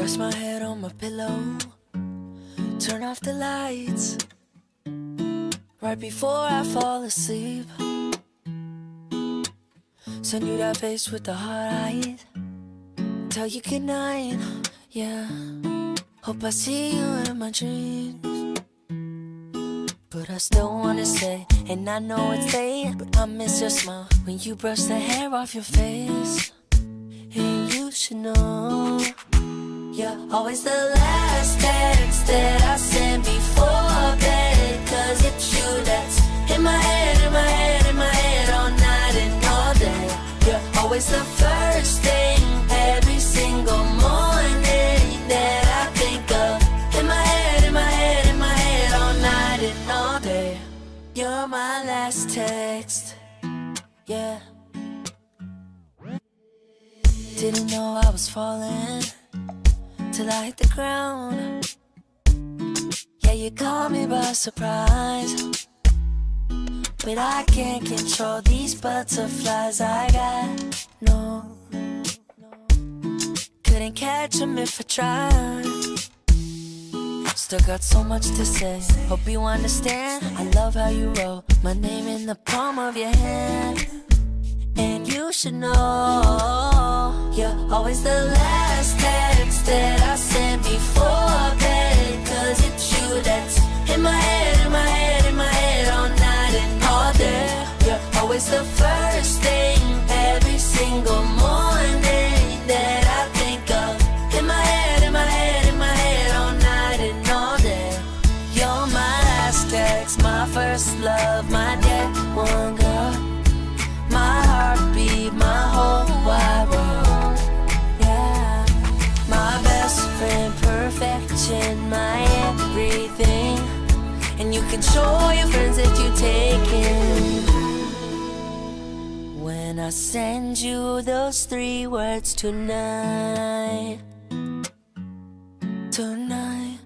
Rest my head on my pillow, turn off the lights right before I fall asleep. Send you that face with the hard eyes, tell you goodnight, yeah. Hope I see you in my dreams, but I still wanna stay. And I know it's late, but I miss your smile when you brush the hair off your face. And you should know, you're always the last text that I send before bed. Cause it's you that's in my head, in my head, in my head all night and all day. You're always the first thing every single morning that I think of. In my head, in my head, in my head all night and all day. You're my last text, yeah. Didn't know I was falling till I hit the ground. Yeah, you caught me by surprise, but I can't control these butterflies I got. No, couldn't catch them if I tried. Still got so much to say, hope you understand. I love how you wrote my name in the palm of your hand. And you should know, you're always the last text that I send before bed. Cause it's you that's in my head, in my head, in my head all night and all day. You're always the first thing every single morning that I think of. In my head, in my head, in my head all night and all day. You're my last text, my first love, my day one girl, my heartbeat, my whole wide world, yeah. My best friend, perfection, my everything. And you can show your friends that you taken when I send you those 3 words tonight. Tonight.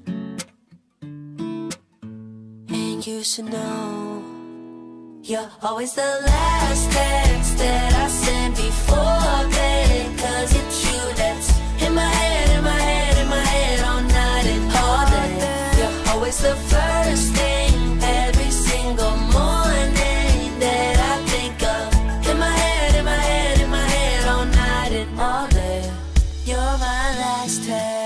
And you should know, you're always the last text that I send before bed. Cause it's you that's in my head, in my head, in my head all night and all day. You're always the first thing every single morning that I think of. In my head, in my head, in my head all night and all day. You're my last text.